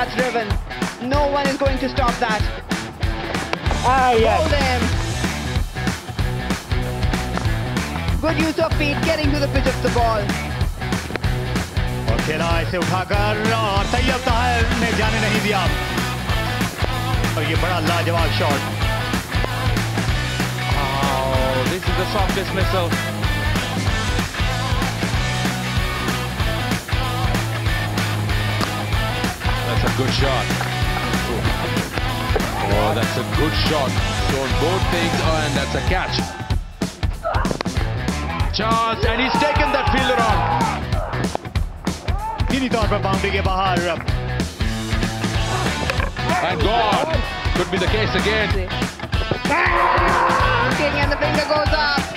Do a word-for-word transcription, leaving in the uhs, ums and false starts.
that's driven. No one is going to stop that. Ah, yes. Hold him. Good use of feet, getting to the pitch of the ball. और खेला इसे उठाकर और तैयब ताहिर ने जाने नहीं दिया और ये बड़ा लाजवाब shot. Oh, this is the softest missile. That's a good shot. Oh, that's a good shot. Shown both things, oh, and that's a catch. Chance, and he's taken that fielder on. सीधी तौर पर boundary के बाहर. And gone. Could be the case again. Looking and the finger goes up.